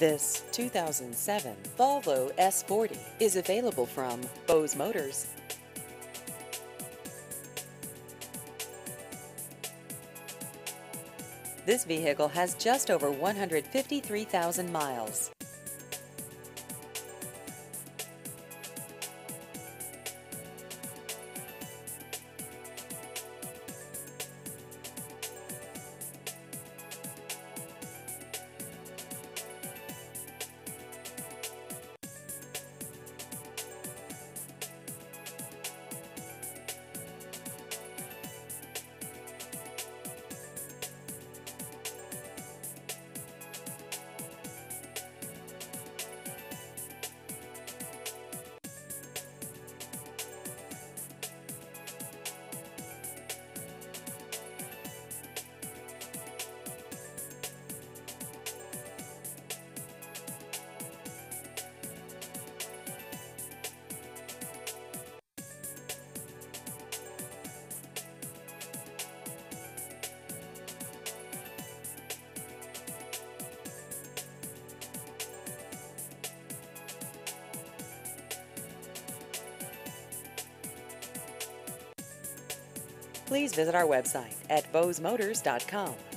This 2007 Volvo S40 is available from Bose Motors. This vehicle has just over 153,000 miles. Please visit our website at bosemotors.com.